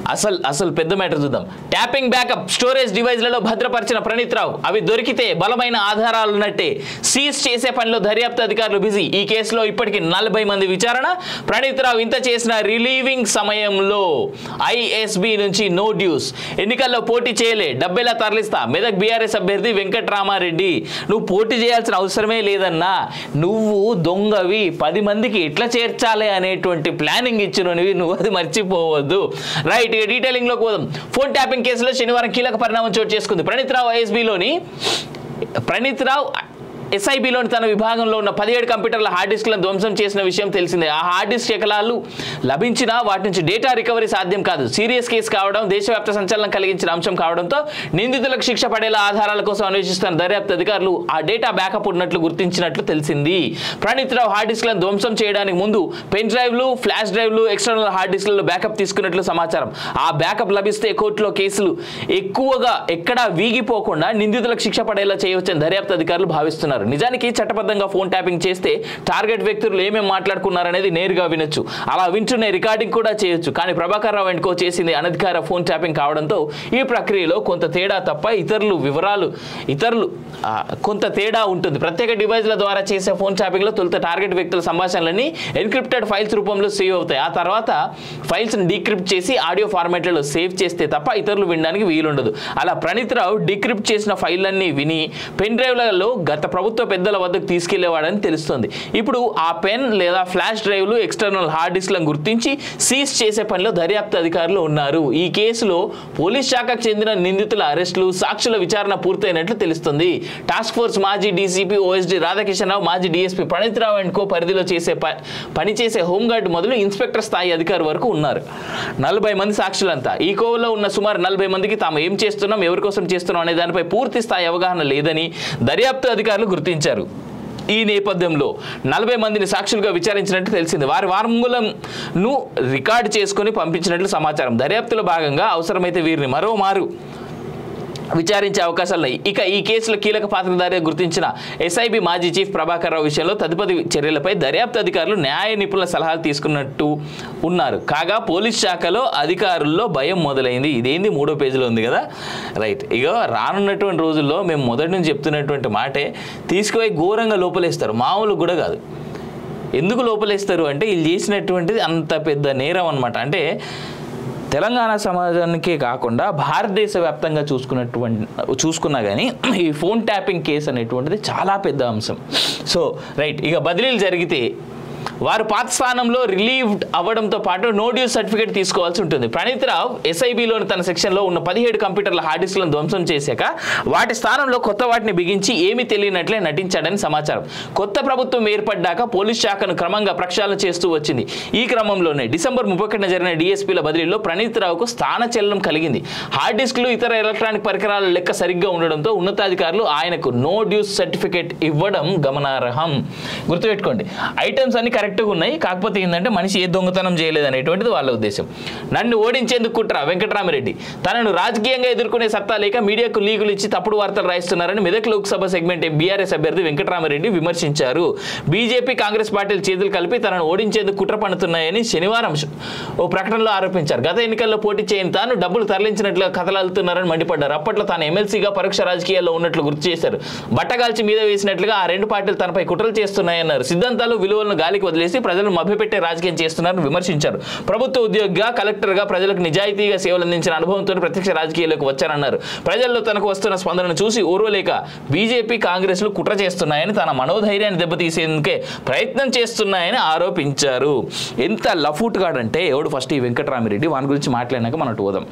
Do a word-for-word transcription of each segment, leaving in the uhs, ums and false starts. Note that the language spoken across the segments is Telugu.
అసలు అసలు పెద్ద మ్యాటర్ చూద్దాం. ట్యాపింగ్ బ్యాకప్ స్టోరేజ్ డివైజ్లలో భద్రపరిచిన ప్రణీత్ రావు అవి దొరికితే బలమైన ఆధారాలున్నట్టే సీజ్ చేసే పనిలో దర్యాప్తు అధికారులు బిజీ. ఈ కేసులో ఇప్పటికి నలభై మంది విచారణ. ప్రణీత్ రావు ఇంత చేసిన రిలీవింగ్ సమయంలో ఐఎస్బి నుంచి నో డ్యూస్. ఎన్నికల్లో పోటీ చేయలే, డబ్బెలా తరలిస్తా. మెదక్ బీఆర్ఎస్ అభ్యర్థి వెంకట్రామారెడ్డి నువ్వు పోటీ చేయాల్సిన అవసరమే లేదన్నా, నువ్వు దొంగవి, పది మందికి ఎట్లా చేర్చాలి అనేటువంటి ప్లానింగ్ ఇచ్చినవి, నువ్వు అది మర్చిపోవద్దు. రైట్, డీటెయిలింగ్ లోకి పోదాం. ఫోన్ ట్యాపింగ్ కేసులో శనివారం కీలక పరిణామం చోటు చేసుకుంది. ప్రణీత్ రావు ఐఎస్బీలోని ప్రణీత్ రావు ఎస్ఐబిలోని తన విభాగంలో ఉన్న పదిహేడు కంప్యూటర్ల హార్డ్ డిస్క్లను ధ్వంసం చేసిన విషయం తెలిసిందే. ఆ హార్డ్ డిస్క్ శకలాలు లభించినా వాటి నుంచి డేటా రికవరీ సాధ్యం కాదు. సీరియస్ కేసు కావడం, దేశవ్యాప్త సంచలనం కలిగించిన అంశం కావడంతో నిందితులకు శిక్ష పడేలా ఆధారాల కోసం అన్వేషిస్తున్న దర్యాప్తు అధికారులు ఆ డేటా బ్యాకప్ ఉన్నట్లు గుర్తించినట్లు తెలిసింది. ప్రణీత్ రావు హార్డ్ డిస్క్లను ధ్వంసం చేయడానికి ముందు పెన్ డ్రైవ్లు, ఫ్లాష్ డ్రైవ్లు, ఎక్స్టర్నల్ హార్డ్ డిస్క్లలో బ్యాకప్ తీసుకున్నట్లు సమాచారం. ఆ బ్యాకప్ లభిస్తే కోర్టులో కేసులు ఎక్కువగా ఎక్కడా వీగిపోకుండా నిందితులకు శిక్ష పడేలా చేయవచ్చని దర్యాప్తు అధికారులు భావిస్తున్నారు. నిజానికి చట్టబద్ధంగా ఫోన్ ట్యాపింగ్ చేస్తే టార్గెట్ వ్యక్తులు ఏమేమి మాట్లాడుకున్నారనేది నేరుగా వినొచ్చు, అలా వింటున్న రికార్డింగ్ కూడా చేయొచ్చు. కానీ ప్రభాకర్ రావు అండ్ కో చేసింది అనధికార ఫోన్ ట్యాపింగ్ కావడంతో ఈ ప్రక్రియలో కొంత తేడా తప్ప ఇతరులు వివరాలు ఇతరులు కొంత తేడా ఉంటుంది. ప్రత్యేక డివైజ్ల ద్వారా చేసే ఫోన్ ట్యాపింగ్లో తొలుత టార్గెట్ వ్యక్తుల సంభాషణలన్నీ ఎన్క్రిప్టెడ్ ఫైల్స్ రూపంలో సేవ్ అవుతాయి. ఆ తర్వాత ఫైల్స్ని డీక్రిప్ట్ చేసి ఆడియో ఫార్మాట్లలో సేవ్ చేస్తే తప్ప ఇతరులు వినడానికి వీలుండదు. అలా ప్రణీత్ రావు డీక్రిప్ట్ చేసిన ఫైళ్ళన్నీ విని పెన్ డ్రైవ్లలో గత ప్రభుత్వ పెద్దల వద్దకు తీసుకెళ్లేవాడని తెలుస్తోంది. ఇప్పుడు ఆ పెన్ లేదా ఫ్లాష్ డ్రైవ్లు, ఎక్స్టర్నల్ హార్డ్ డిస్క్లను గుర్తించి సీజ్ చేసే పనిలో దర్యాప్తు అధికారులు ఉన్నారు. ఈ కేసులో పోలీస్ శాఖకు చెందిన నిందితుల అరెస్టులు, సాక్షుల విచారణ పూర్తయినట్లు తెలుస్తుంది. టాస్క్ ఫోర్స్ మాజీ డీసీపీ ఓఎస్డీ రాధాకిషన్ రావు, మాజీ DSP Praneeth Rao and co పరిధిలో చేసే పనిచేసే హోంగార్డ్ మొదలు ఇన్స్పెక్టర్ స్థాయి అధికారి వరకు ఉన్నారు. నలభై మంది సాక్షులంతా. ఈ కోవలో ఉన్న సుమారు నలభై మందికి తాము ఏం చేస్తున్నాం, ఎవరి కోసం చేస్తున్నాం అనే దానిపై పూర్తి స్థాయి అవగాహన లేదని దర్యాప్తు అధికారులు గుర్తించారు. ఈ నేపథ్యంలో నలభై మందిని సాక్షులుగా విచారించినట్టు తెలిసింది. వారి వాంగ్మూలంను రికార్డు చేసుకుని పంపించినట్లు సమాచారం. దర్యాప్తులో భాగంగా అవసరమైతే వీరిని మరోమారు విచారించే అవకాశాలు ఉన్నాయి. ఇక ఈ కేసులో కీలక పాత్రధారిగా గుర్తించిన ఎస్ఐబి మాజీ చీఫ్ ప్రభాకర్ రావు విషయంలో తదుపరి చర్యలపై దర్యాప్తు అధికారులు న్యాయ నిపుణుల సలహాలు తీసుకున్నట్టు ఉన్నారు. కాగా పోలీస్ శాఖలో అధికారుల్లో భయం మొదలైంది. ఇదేంది మూడో పేజీలో ఉంది కదా. రైట్, ఇక రానున్నటువంటి రోజుల్లో మేము మొదటి నుంచి చెప్తున్నటువంటి మాటే తీసుకుపోయి ఘోరంగా లోపలేస్తారు, మామూలు కూడా కాదు. ఎందుకు లోపలేస్తారు అంటే వీళ్ళు చేసినటువంటిది అంత పెద్ద నేరం అనమాట. అంటే తెలంగాణ సమాజానికే కాకుండా భారతదేశ వ్యాప్తంగా చూసుకున్నటువంటి చూసుకున్నా కానీ ఈ ఫోన్ ట్యాపింగ్ కేసు అనేటువంటిది చాలా పెద్ద అంశం. సో రైట్, ఇక బదిలీలు జరిగితే వారు పాత స్థానంలో రిలీవ్డ్ అవ్వడంతో పాటు నో డ్యూస్ సర్టిఫికేట్ తీసుకోవాల్సి ఉంటుంది. ప్రణీత్ రావు ఎస్ఐబిలోని తన సెక్షన్లో ఉన్న పదిహేడు కంప్యూటర్ల హార్డ్ డిస్క్లను ధ్వంసం చేశాక వాటి స్థానంలో కొత్త వాటిని బిగించి ఏమీ తెలియనట్లే నటించాడని సమాచారం. కొత్త ప్రభుత్వం ఏర్పడ్డాక పోలీస్ శాఖను క్రమంగా ప్రక్షాళన చేస్తూ వచ్చింది. ఈ క్రమంలోనే డిసెంబర్ ముప్పై ఒకటిన జరిగిన డిఎస్పీల బదిలీలో ప్రణీత్ రావుకు స్థానచలనం కలిగింది. హార్డ్ డిస్క్లు, ఇతర ఎలక్ట్రానిక్ పరికరాల లెక్క సరిగ్గా ఉండడంతో ఉన్నతాధికారులు ఆయనకు నో డ్యూస్ సర్టిఫికేట్ ఇవ్వడం గమనార్హం. గుర్తుపెట్టుకోండి, ఐటమ్స్ అన్ని కరెక్ట్గా ఉన్నాయి, కాకపోతే ఏంటంటే మనిషి ఏ దొంగతనం చేయలేదు అనేటువంటిది వాళ్ళ ఉద్దేశం. నన్ను ఓడించేందుకు కుట్ర వెంకటరామిరెడ్డి తనను రాజకీయంగా ఎదుర్కొనే సత్తా లేక మీడియాకు లీకులు ఇచ్చి తప్పుడు వార్తలు రాయిస్తున్నారని మెదక్ లోక్సభ సెగ్మెంట్ బీఆర్ఎస్ అభ్యర్థి వెంకటరామిరెడ్డి విమర్శించారు. బీజేపీ, కాంగ్రెస్ పార్టీలు చేతులు కలిపి తనను ఓడించేందుకు కుట్ర పన్నుతున్నాయని శనివారం ఓ ప్రకటనలో ఆరోపించారు. గత ఎన్నికల్లో పోటీ చేయని తాను డబ్బులు తరలించినట్లుగా కథలాలుతున్నారని మండిపడ్డారు. అప్పట్లో తాను ఎమ్మెల్సీగా పరోక్ష రాజకీయాల్లో ఉన్నట్లు గుర్తు చేశారు. బట్టగాల్చి మీద వేసినట్లుగా ఆ రెండు పార్టీలు తనపై కుట్రలు చేస్తున్నాయన్నారు. సిద్ధాంతాలు, విలువలను గాలికి వదిలేసి ప్రజలను మభ్యపెట్టే రాజకీయం చేస్తున్నారని విమర్శించారు. ప్రభుత్వ ఉద్యోగిగా, కలెక్టర్గా ప్రజలకు నిజాయితీగా సేవలు అందించిన అనుభవంతో ప్రత్యక్ష రాజకీయాలకు వచ్చారన్నారు. ప్రజల్లో తనకు వస్తున్న స్పందనను చూసి ఓర్వలేక బీజేపీ, కాంగ్రెస్లు కుట్ర చేస్తున్నాయని, తన మనోధైర్యాన్ని దెబ్బతీసేందుకే ప్రయత్నం చేస్తున్నాయని ఆరోపించారు. ఎంత లఫూట్ గాడంటే ఎవడు ఫస్ట్ ఈ వెంకటరామిరెడ్డి, వాని గురించి మాట్లాడినాక మనం పోదాం.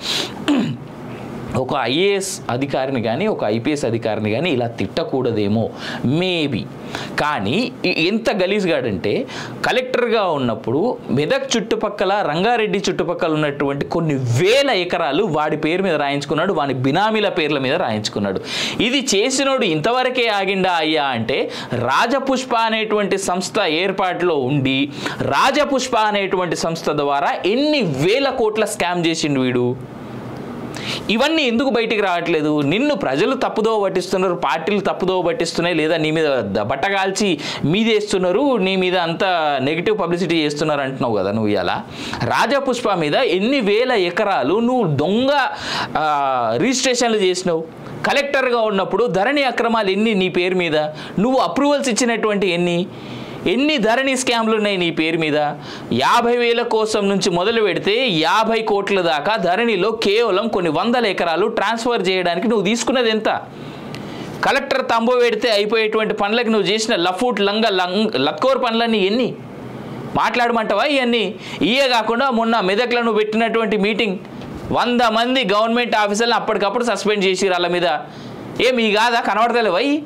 ఒక ఐఏఎస్ అధికారిని కానీ ఒక ఐపీఎస్ అధికారిని కానీ ఇలా తిట్టకూడదేమో మేబీ, కానీ ఎంత గలీజ్గాడంటే కలెక్టర్గా ఉన్నప్పుడు మెదక్ చుట్టుపక్కల, రంగారెడ్డి చుట్టుపక్కల ఉన్నటువంటి కొన్ని వేల ఎకరాలు వాడి పేరు మీద రాయించుకున్నాడు, వాని బినామీల పేర్ల మీద రాయించుకున్నాడు. ఇది చేసినోడు ఇంతవరకే ఆగిండా అయ్యా అంటే రాజపుష్ప అనేటువంటి సంస్థ ఏర్పాటులో ఉండి రాజపుష్ప అనేటువంటి సంస్థ ద్వారా ఎన్ని వేల కోట్ల స్కామ్ చేసిండు వీడు. ఇవన్నీ ఎందుకు బయటికి రావట్లేదు? నిన్ను ప్రజలు తప్పుదోవ పట్టిస్తున్నారు, పార్టీలు తప్పుదోవ పట్టిస్తున్నాయి, లేదా నీ మీద బట్టగాల్చి మీదేస్తున్నారు, నీ మీద అంతా నెగిటివ్ పబ్లిసిటీ చేస్తున్నారు అంటున్నావు కదా నువ్వు. ఇలా రాజపుష్ప మీద ఎన్ని వేల ఎకరాలు నువ్వు దొంగ రిజిస్ట్రేషన్లు చేసినావు. కలెక్టర్గా ఉన్నప్పుడు ధరణి అక్రమాలు ఎన్ని నీ పేరు మీద, నువ్వు అప్రూవల్స్ ఇచ్చినటువంటి ఎన్ని ఎన్ని ధరణి స్కామ్లు ఉన్నాయి నీ పేరు మీద. యాభై వేల కోసం నుంచి మొదలు పెడితే యాభై కోట్ల దాకా ధరణిలో కేవలం కొన్ని వందల ఎకరాలు ట్రాన్స్ఫర్ చేయడానికి నువ్వు తీసుకున్నది ఎంత? కలెక్టర్ తంబో పెడితే అయిపోయేటువంటి పనులకు నువ్వు చేసిన లఫూట్ లంగ లంగ్ లత్కోర్ పనులన్నీ ఎన్ని మాట్లాడమంటావా? ఇవన్నీ ఇయే కాకుండా మొన్న మెదక్లో నువ్వు పెట్టినటువంటి మీటింగ్, వంద మంది గవర్నమెంట్ ఆఫీసర్లు అప్పటికప్పుడు సస్పెండ్ చేసిరు వాళ్ళ మీద. ఏం ఈ కాదా కనబడతలేవు అయ్యి?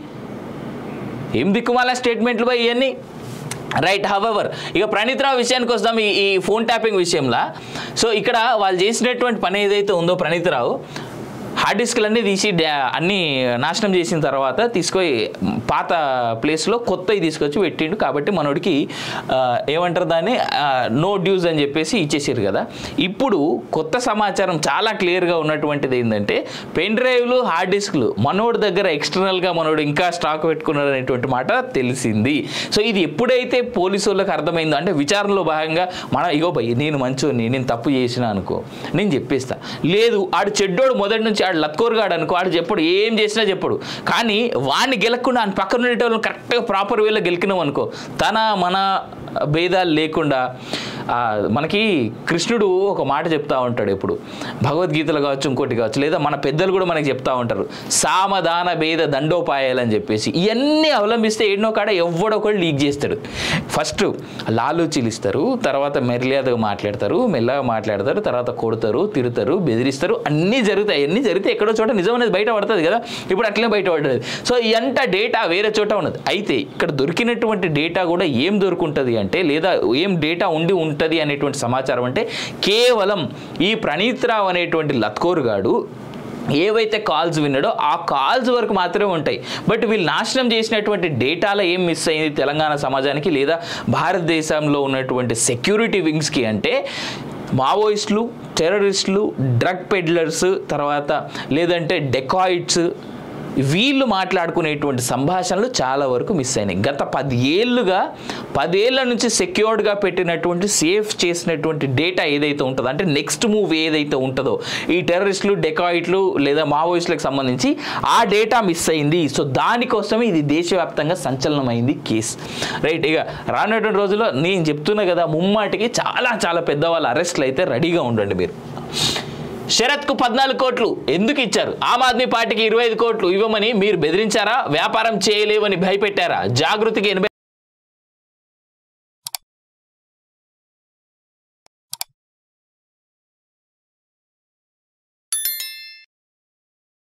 ఏం దిక్కుమాల స్టేట్మెంట్లు పోయి ఇవన్నీ రైట్. హవెవర్ ఇక ప్రణీత్ రావు విషయానికి వస్తాం. ఈ ఈ ఫోన్ ట్యాపింగ్ విషయంలో సో ఇక్కడ వాళ్ళు చేసినటువంటి పని ఏదైతే ఉందో ప్రణీత్ రావు హార్డ్ డిస్క్లన్నీ తీసి అన్నీ నాశనం చేసిన తర్వాత తీసుకొని పాత ప్లేస్లో కొత్తవి తీసుకొచ్చి పెట్టిండు. కాబట్టి మనోడికి ఏమంటారు దాన్ని నో డ్యూస్ అని చెప్పేసి ఇచ్చేసారు కదా. ఇప్పుడు కొత్త సమాచారం చాలా క్లియర్గా ఉన్నటువంటిది ఏంటంటే పెన్ డ్రైవ్లు హార్డ్ డిస్క్లు మనోడి దగ్గర ఎక్స్టర్నల్గా మనోడు ఇంకా స్టాక్ పెట్టుకున్నాడు అనేటువంటి మాట తెలిసింది. సో ఇది ఎప్పుడైతే పోలీసు వాళ్ళకి అర్థమైందో అంటే విచారణలో భాగంగా మన ఇగో భయ్ నేను మంచోని నేను తప్పు చేసిన అనుకో నేను చెప్పేస్తా, లేదు ఆడు చెడ్డోడు మొదటి నుంచి ఆడు లత్కోరుగాడు అనుకో ఆడు చెప్పడు, ఏం చేసినా చెప్పడు. కానీ వాడిని గెలకుండా ఆయన పక్కన ఉండేటోళ్ళని కరెక్ట్గా ప్రాపర్ వేలో గెలికినాం అనుకో తన మన భేదాలు లేకుండా. మనకి కృష్ణుడు ఒక మాట చెప్తా ఉంటాడు ఎప్పుడు, భగవద్గీతలు కావచ్చు ఇంకోటి కావచ్చు, లేదా మన పెద్దలు కూడా మనకి చెప్తా ఉంటారు సామధాన భేద దండోపాయాలని చెప్పేసి. ఇవన్నీ అవలంబిస్తే ఎన్నో కాడ ఎవడొకడు లీక్ చేస్తాడు. ఫస్ట్ లాలూచీలు ఇస్తారు, తర్వాత మర్యాదగా మాట్లాడతారు, మెల్లగా మాట్లాడతారు, తర్వాత కొడతారు, తిరుతారు, బెదిరిస్తారు, అన్నీ జరుగుతాయి. అన్నీ జరిగితే ఎక్కడో చోట నిజం అనేది బయట పడుతుంది కదా. ఇప్పుడు అట్లనే బయట పడుతుంది. సో ఇదంతా డేటా వేరే చోట ఉన్నది. అయితే ఇక్కడ దొరికినటువంటి డేటా కూడా ఏం దొరుకుంటుంది అంటే, లేదా ఏం డేటా ఉండి ఉంటుంది అనేటువంటి సమాచారం అంటే కేవలం ఈ ప్రణీత్ రావు అనేటువంటి లత్కోర్ గాడు ఏవైతే కాల్స్ విన్నాడో ఆ కాల్స్ వరకు మాత్రమే ఉంటాయి. బట్ వీళ్ళు నాశనం చేసినటువంటి డేటాలో ఏం మిస్ అయింది తెలంగాణ సమాజానికి లేదా భారతదేశంలో ఉన్నటువంటి సెక్యూరిటీ వింగ్స్కి అంటే మావోయిస్టులు, టెర్రరిస్టులు, డ్రగ్ పెడ్లర్స్, తర్వాత లేదంటే డెకాయిట్స్, వీళ్ళు మాట్లాడుకునేటువంటి సంభాషణలు చాలా వరకు మిస్ అయినాయి. గత పది ఏళ్ళుగా పదేళ్ల నుంచి సెక్యూర్డ్గా పెట్టినటువంటి సేఫ్ చేసినటువంటి డేటా ఏదైతే ఉంటుందో అంటే నెక్స్ట్ మూవ్ ఏదైతే ఉంటుందో ఈ టెర్రరిస్టులు, డెకాయిట్లు లేదా మావోయిస్టులకు సంబంధించి ఆ డేటా మిస్ అయింది. సో దానికోసమే ఇది దేశవ్యాప్తంగా సంచలనమైంది కేసు. రైట్. ఇక రానున్నటువంటి రోజుల్లో నేను చెప్తున్నా కదా ముమ్మాటికి చాలా చాలా పెద్దవాళ్ళ అరెస్టులు అయితే రెడీగా ఉండండి మీరు. శరత్కు పద్నాలుగు కోట్లు ఎందుకు ఇచ్చారు? ఆమ్ ఆద్మీ పార్టీకి ఇరవై ఐదు కోట్లు ఇవ్వమని మీరు బెదిరించారా? వ్యాపారం చేయలేవని భయపెట్టారా? జాగృతికి ఎనభై